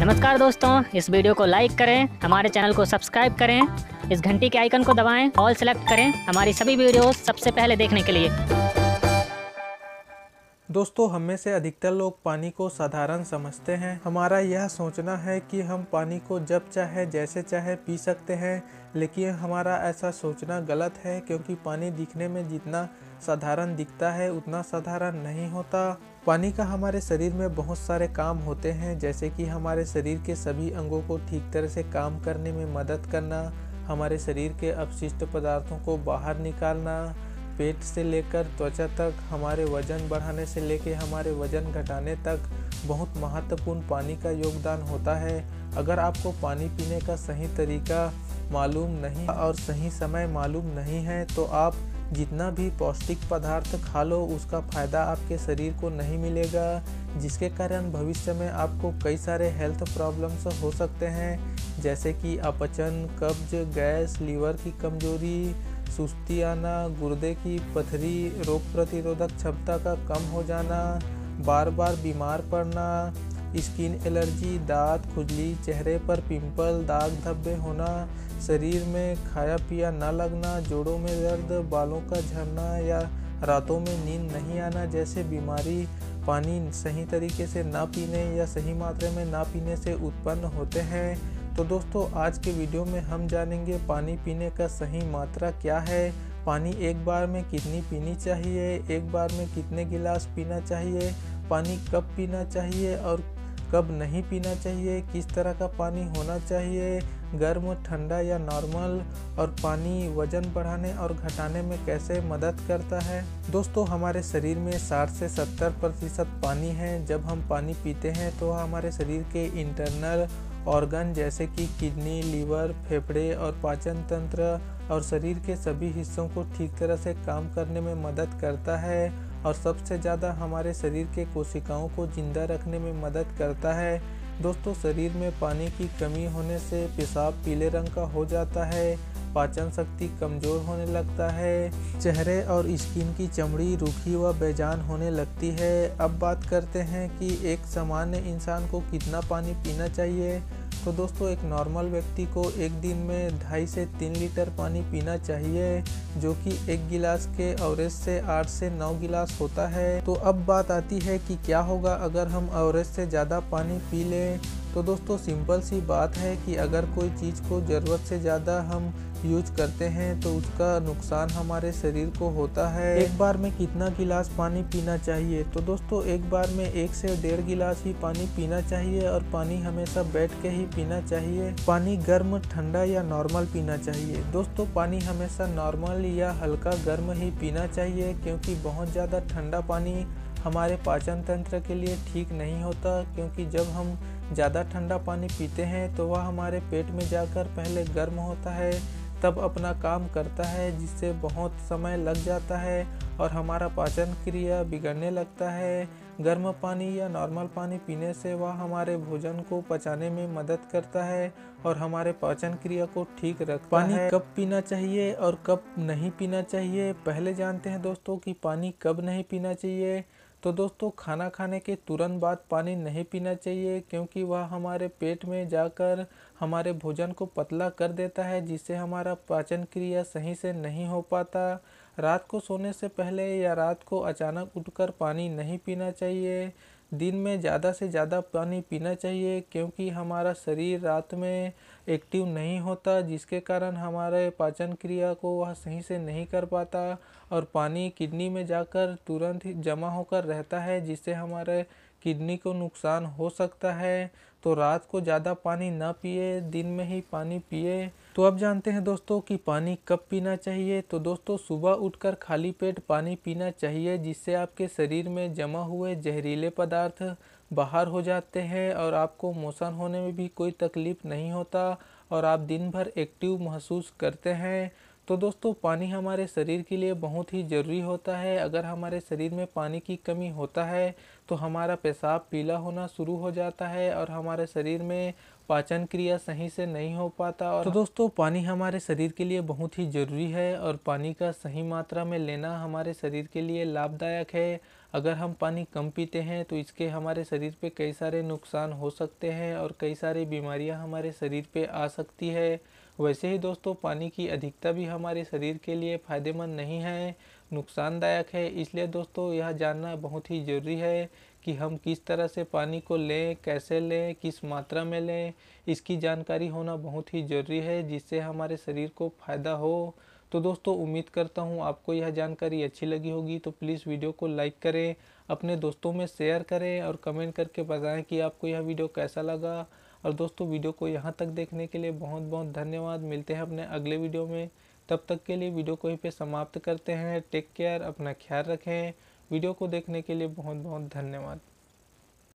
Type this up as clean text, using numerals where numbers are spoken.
नमस्कार दोस्तों, इस वीडियो को लाइक करें, हमारे चैनल को सब्सक्राइब करें, इस घंटी के आइकन को दबाएं, ऑल सेलेक्ट करें हमारी सभी वीडियोस सबसे पहले देखने के लिए। दोस्तों, हम में से अधिकतर लोग पानी को साधारण समझते हैं। हमारा यह सोचना है कि हम पानी को जब चाहे जैसे चाहे पी सकते हैं, लेकिन हमारा ऐसा सोचना गलत है, क्योंकि पानी दिखने में जितना साधारण दिखता है उतना साधारण नहीं होता। पानी का हमारे शरीर में बहुत सारे काम होते हैं, जैसे कि हमारे शरीर के सभी अंगों को ठीक तरह से काम करने में मदद करना, हमारे शरीर के अपशिष्ट पदार्थों को बाहर निकालना, पेट से लेकर त्वचा तक, हमारे वजन बढ़ाने से लेकर हमारे वजन घटाने तक बहुत महत्वपूर्ण पानी का योगदान होता है। अगर आपको पानी पीने का सही तरीका मालूम नहीं और सही समय मालूम नहीं है, तो आप जितना भी पौष्टिक पदार्थ खा लो उसका फ़ायदा आपके शरीर को नहीं मिलेगा, जिसके कारण भविष्य में आपको कई सारे हेल्थ प्रॉब्लम्स हो सकते हैं, जैसे कि अपचन, कब्ज, गैस, लीवर की कमजोरी, सुस्ती आना, गुर्दे की पथरी, रोग प्रतिरोधक क्षमता का कम हो जाना, बार बार बीमार पड़ना, स्किन एलर्जी, दांत खुजली, चेहरे पर पिंपल, दाग धब्बे होना, शरीर में खाया पिया न लगना, जोड़ों में दर्द, बालों का झड़ना या रातों में नींद नहीं आना जैसे बीमारी पानी सही तरीके से ना पीने या सही मात्रा में ना पीने से उत्पन्न होते हैं। तो दोस्तों, आज के वीडियो में हम जानेंगे पानी पीने का सही मात्रा क्या है, पानी एक बार में कितनी पीनी चाहिए, एक बार में कितने गिलास पीना चाहिए, पानी कब पीना चाहिए और कब नहीं पीना चाहिए, किस तरह का पानी होना चाहिए, गर्म, ठंडा या नॉर्मल, और पानी वजन बढ़ाने और घटाने में कैसे मदद करता है। दोस्तों, हमारे शरीर में 60 से 70% पानी है। जब हम पानी पीते हैं तो हमारे शरीर के इंटरनल ऑर्गन जैसे कि किडनी, लीवर, फेफड़े और पाचन तंत्र और शरीर के सभी हिस्सों को ठीक तरह से काम करने में मदद करता है, और सबसे ज़्यादा हमारे शरीर के कोशिकाओं को जिंदा रखने में मदद करता है। दोस्तों, शरीर में पानी की कमी होने से पेशाब पीले रंग का हो जाता है, पाचन शक्ति कमज़ोर होने लगता है, चेहरे और स्किन की चमड़ी रूखी व बेजान होने लगती है। अब बात करते हैं कि एक सामान्य इंसान को कितना पानी पीना चाहिए। तो दोस्तों, एक नॉर्मल व्यक्ति को एक दिन में 2.5 से 3 लीटर पानी पीना चाहिए, जो कि एक गिलास के एवरेज से 8 से 9 गिलास होता है। तो अब बात आती है कि क्या होगा अगर हम एवरेज से ज़्यादा पानी पी लें। तो दोस्तों, सिंपल सी बात है कि अगर कोई चीज़ को ज़रूरत से ज़्यादा हम यूज करते हैं तो उसका नुकसान हमारे शरीर को होता है। एक बार में कितना गिलास पानी पीना चाहिए? तो दोस्तों, एक बार में 1 से 1.5 गिलास ही पानी पीना चाहिए, और पानी हमेशा बैठ के ही पीना चाहिए। पानी गर्म, ठंडा या नॉर्मल पीना चाहिए? दोस्तों, पानी हमेशा नॉर्मल या हल्का गर्म ही पीना चाहिए, क्योंकि बहुत ज़्यादा ठंडा पानी हमारे पाचन तंत्र के लिए ठीक नहीं होता, क्योंकि जब हम ज़्यादा ठंडा पानी पीते हैं तो वह हमारे पेट में जाकर पहले गर्म होता है, तब अपना काम करता है, जिससे बहुत समय लग जाता है और हमारा पाचन क्रिया बिगड़ने लगता है। गर्म पानी या नॉर्मल पानी पीने से वह हमारे भोजन को पचाने में मदद करता है और हमारे पाचन क्रिया को ठीक रखता है। पानी कब पीना चाहिए और कब नहीं पीना चाहिए? पहले जानते हैं दोस्तों कि पानी कब नहीं पीना चाहिए। तो दोस्तों, खाना खाने के तुरंत बाद पानी नहीं पीना चाहिए, क्योंकि वह हमारे पेट में जाकर हमारे भोजन को पतला कर देता है, जिससे हमारा पाचन क्रिया सही से नहीं हो पाता। रात को सोने से पहले या रात को अचानक उठकर पानी नहीं पीना चाहिए। दिन में ज़्यादा से ज़्यादा पानी पीना चाहिए, क्योंकि हमारा शरीर रात में एक्टिव नहीं होता, जिसके कारण हमारे पाचन क्रिया को वह सही से नहीं कर पाता और पानी किडनी में जाकर तुरंत ही जमा होकर रहता है, जिससे हमारे किडनी को नुकसान हो सकता है। तो रात को ज़्यादा पानी ना पिए, दिन में ही पानी पिए। तो अब जानते हैं दोस्तों कि पानी कब पीना चाहिए। तो दोस्तों, सुबह उठकर खाली पेट पानी पीना चाहिए, जिससे आपके शरीर में जमा हुए जहरीले पदार्थ बाहर हो जाते हैं और आपको मोशन होने में भी कोई तकलीफ़ नहीं होता और आप दिन भर एक्टिव महसूस करते हैं। तो दोस्तों, पानी हमारे शरीर के लिए बहुत ही ज़रूरी होता है। अगर हमारे शरीर में पानी की कमी होता है तो हमारा पेशाब पीला होना शुरू हो जाता है और हमारे शरीर में पाचन क्रिया सही से नहीं हो पाता। और तो दोस्तों, पानी हमारे शरीर के लिए बहुत ही ज़रूरी है और पानी का सही मात्रा में लेना हमारे शरीर के लिए लाभदायक है। अगर हम पानी कम पीते हैं तो इसके हमारे शरीर पे कई सारे नुकसान हो सकते हैं और कई सारी बीमारियां हमारे शरीर पे आ सकती है। वैसे ही दोस्तों, पानी की अधिकता भी हमारे शरीर के लिए फ़ायदेमंद नहीं है, नुकसानदायक है। इसलिए दोस्तों, यह जानना बहुत ही ज़रूरी है कि हम किस तरह से पानी को लें, कैसे लें, किस मात्रा में लें। इसकी जानकारी होना बहुत ही ज़रूरी है जिससे हमारे शरीर को फ़ायदा हो। तो दोस्तों, उम्मीद करता हूँ आपको यह जानकारी अच्छी लगी होगी। तो प्लीज़ वीडियो को लाइक करें, अपने दोस्तों में शेयर करें और कमेंट करके बताएं कि आपको यह वीडियो कैसा लगा। और दोस्तों, वीडियो को यहाँ तक देखने के लिए बहुत बहुत धन्यवाद। मिलते हैं अपने अगले वीडियो में। तब तक के लिए वीडियो को यहीं पे समाप्त करते हैं। टेक केयर, अपना ख्याल रखें। वीडियो को देखने के लिए बहुत बहुत धन्यवाद।